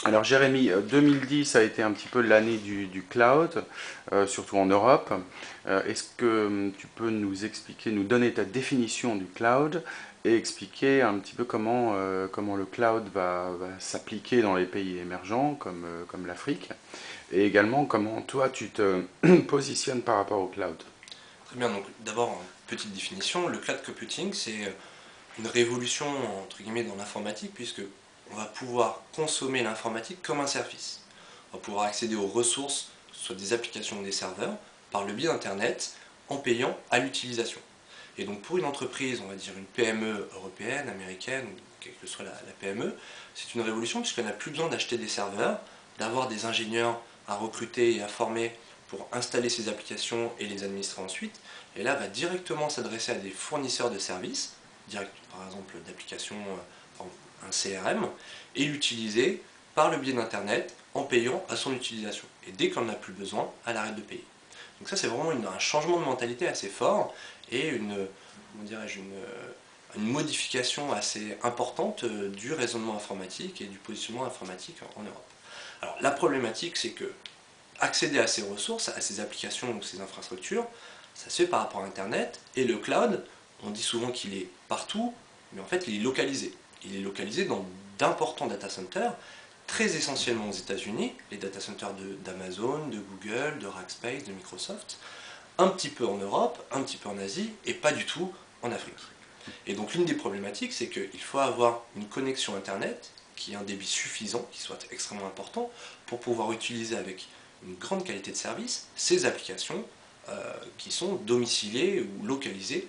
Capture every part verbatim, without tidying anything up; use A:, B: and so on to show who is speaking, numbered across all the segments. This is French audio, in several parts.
A: Alors Jérémy, euh, deux mille dix a été un petit peu l'année du, du cloud, euh, surtout en Europe. Euh, Est-ce que hum, tu peux nous expliquer, nous donner ta définition du cloud et expliquer un petit peu comment, euh, comment le cloud va, va s'appliquer dans les pays émergents comme, euh, comme l'Afrique et également comment toi tu te positionnes par rapport au cloud?
B: Très bien, donc d'abord, en petite définition, le cloud computing, c'est une révolution entre guillemets dans l'informatique, puisque on va pouvoir consommer l'informatique comme un service. On va pouvoir accéder aux ressources, que ce soit des applications ou des serveurs, par le biais d'Internet, en payant à l'utilisation. Et donc pour une entreprise, on va dire une P M E européenne, américaine, ou quelle que soit la, la P M E, c'est une révolution puisqu'on n'a plus besoin d'acheter des serveurs, d'avoir des ingénieurs à recruter et à former pour installer ces applications et les administrer ensuite. Et là, va directement s'adresser à des fournisseurs de services, direct, par exemple d'applications, euh, un C R M, et l'utiliser par le biais d'Internet en payant à son utilisation. Et dès qu'on n'a plus besoin, elle arrête de payer. Donc ça, c'est vraiment une- un changement de mentalité assez fort et une, comment dirais-je, une, une modification assez importante euh, du raisonnement informatique et du positionnement informatique en Europe. Alors la problématique, c'est que accéder à ces ressources, à ces applications ou ces infrastructures, ça se fait par rapport à Internet, et le cloud, on dit souvent qu'il est partout, mais en fait il est localisé. Il est localisé dans d'importants data centers, très essentiellement aux États-Unis, les data centers d'Amazon, de, de Google, de Rackspace, de Microsoft, un petit peu en Europe, un petit peu en Asie, et pas du tout en Afrique. Et donc l'une des problématiques, c'est qu'il faut avoir une connexion Internet qui ait un débit suffisant, qui soit extrêmement important, pour pouvoir utiliser avec une grande qualité de service ces applications euh, qui sont domiciliées ou localisées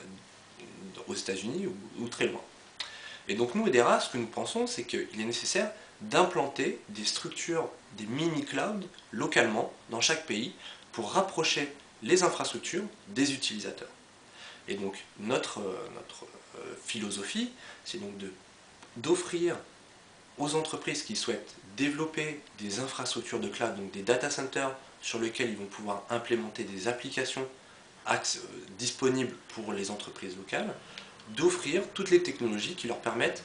B: euh, aux États-Unis ou, ou très loin. Et donc nous, Edera, ce que nous pensons, c'est qu'il est nécessaire d'implanter des structures, des mini-clouds localement dans chaque pays pour rapprocher les infrastructures des utilisateurs. Et donc notre, euh, notre euh, philosophie, c'est donc de- d'offrir aux entreprises qui souhaitent développer des infrastructures de cloud, donc des data centers sur lesquels ils vont pouvoir implémenter des applications axe- euh, disponibles pour les entreprises locales, d'offrir toutes les technologies qui leur permettent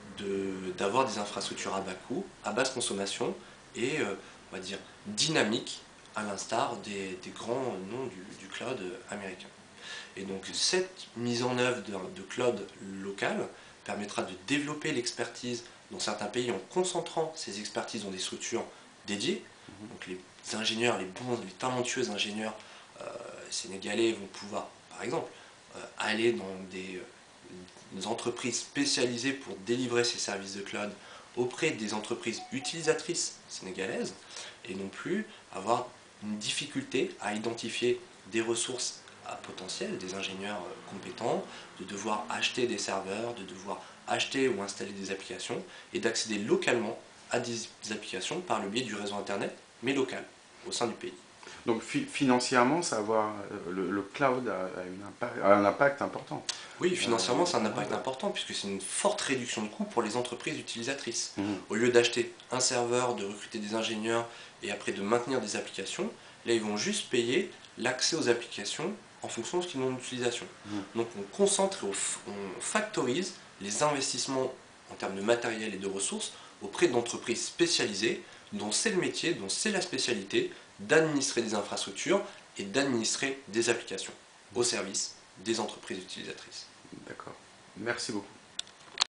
B: de- d'avoir des infrastructures à bas coût, à basse consommation et, euh, on va dire, dynamiques, à l'instar des, des grands noms du, du cloud américain. Et donc cette mise en œuvre de, de cloud local permettra de développer l'expertise dans certains pays en concentrant ces expertises dans des structures dédiées. Donc les ingénieurs, les bons, les talentueux ingénieurs euh, sénégalais vont pouvoir, par exemple, euh, aller dans des, euh, des entreprises spécialisées pour délivrer ces services de cloud auprès des entreprises utilisatrices sénégalaises et non plus avoir une difficulté à identifier des ressources à potentiel, des ingénieurs euh, compétents, de devoir acheter des serveurs, de devoir acheter ou installer des applications et d'accéder localement à des applications par le biais du réseau Internet, mais local, au sein du pays.
A: Donc fi- financièrement, ça va avoir, euh, le, le cloud a, a une impact- a un impact important.
B: Oui,
A: Euh,
B: financièrement, c'est un
A: ouais,
B: impact important puisque c'est une forte réduction de coûts pour les entreprises utilisatrices.
A: mhm.
B: Au lieu d'acheter un serveur, de recruter des ingénieurs et après de maintenir des applications, là, ils vont juste payer l'accès aux applications en fonction de ce qu'ils ont d'utilisation.
A: Mhm.
B: Donc on concentre et on factorise les investissements en termes de matériel et de ressources auprès d'entreprises spécialisées dont c'est le métier, dont c'est la spécialité d'administrer des infrastructures et d'administrer des applications au service des entreprises utilisatrices.
A: D'accord. Merci beaucoup.